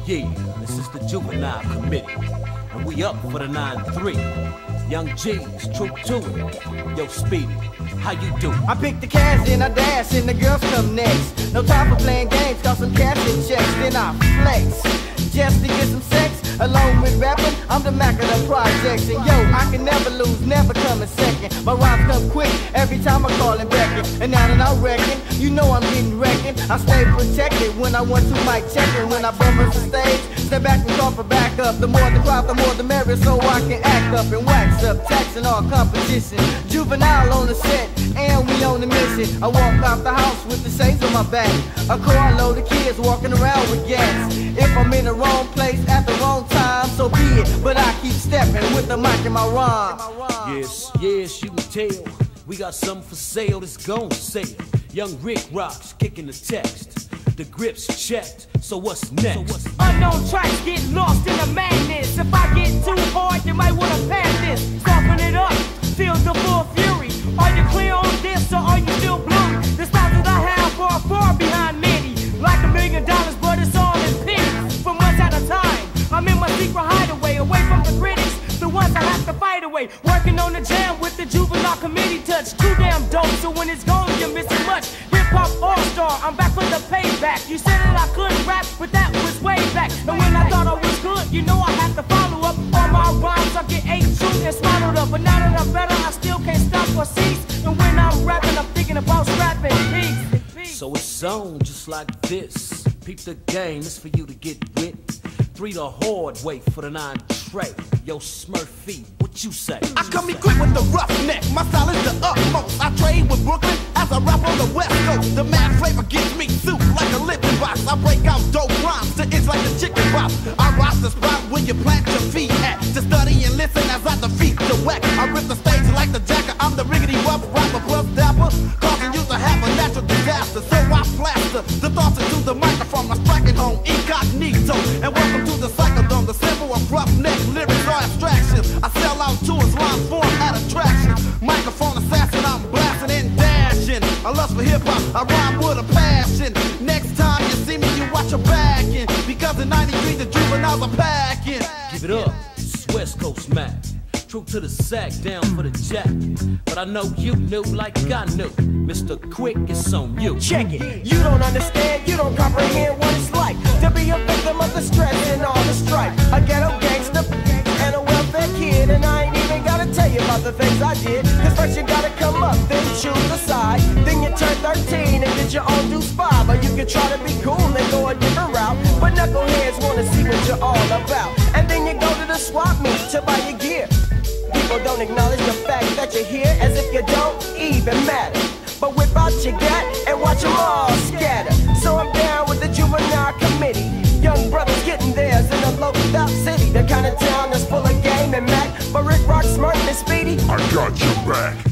Yeah, this is the Juvenile Committee, and we up for the 9-3. Young G's, true to it. Yo, Speedy, how you do? I pick the cash and I dash and the girls come next. No time for playing games, got some cash and checks. Then I flex, just to get some sex. Along with rapping, I'm the Mac of the projects. And yo, I can never lose, never come in second. My rhymes come quick every time I call and beckon. And now that I reckon, you know I'm getting reckoned. I stay protected when I want to mic checking. When I bump the stage, step back and call for backup. The more the crowd, the more the merrier, so I can act up and wax up, taxing all competition. Juvenile on the set, and we on the mission. I walk out the house with the shades on my back. A car load of kids walking around with gas. If I'm in the wrong place at the wrong time, so be it. But I keep stepping with the mic in my rhyme. Yes, yes, you can tell. We got something for sale that's gon' sell. Young Rick rocks, kicking the text. The grip's checked, so what's next? Unknown tracks get lost in the madness. If I get too hard, you might wanna pass this. Soften it up, feel the full fury. Are you clear on this, or are you still blurry? The styles that I have are far behind many. Like $1 million, but it's all in pennies. For months at a time, I'm in my secret hideaway, away from the critics, the ones I have to fight away. Working on the jam with the Juvenile Committee touch. Too damn dope, so when it's gone, you're missing much. Hip-hop all-star, I'm back for the payback. You said that I couldn't rap, but that was way back. And when I thought I was good, you know I had to follow up. All my rhymes, I get ate true and swallowed up. But now that I'm better, I still can't stop or cease. And when I'm rapping, I'm thinking about scrapping peace. So it's on just like this. Peep the game, it's for you to get with. 3 the hard way for the 9 tray. Yo, Smurfy, what you say? I come equipped with the roughneck, my style is the utmost. I trade with Brooklyn as I rap on the West Coast. The mad flavor gives me soup like a lippin' box. I break out dope rhymes to itch like a chicken box. I rock the spot where you plant your feet at. To study and listen as I defeat the whack. I rip the stage like the jacker, I'm the riggedy rough rapper plus dapper. Causing you to have a natural disaster. So I plaster the thoughts into the microphone. I'm striking home incognito. And welcome to the Psychodome, the symbol of roughneck lyrics are abstractions. I sell out tours, rhyme form at attractions. Microphone assassin, I'm blasting and dashing. I lust for hip hop, I rhyme with a passion. Next time you see me, you watch your backing. Because in '93 the juveniles are packing. Give it up, it's West Coast Mac. True to the sack, down for the jack. But I know you knew like I knew. Mr. Quick, it's on you. Check it. You don't understand, you don't comprehend what it's like to be a victim of the stress and all the strife. A ghetto gangster and a welfare kid, and I ain't even gotta tell you about the things I did. Cause first you gotta come up, then choose a side. Then you turn 13 and get your own deuce 5. Or you can try to be cool and go a different route. But knuckleheads wanna see what you're all about. And then you go to the swap meet to buy your gear. People don't acknowledge the fact that you're here, as if you don't even matter. But whip out your gat and watch them all scatter. So I'm down with the Juvenile Committee. Young brothers getting theirs in a local out city. The kind of town that's full of game and Mac. But Rick Rock, Smart, and Speedy, I got your back.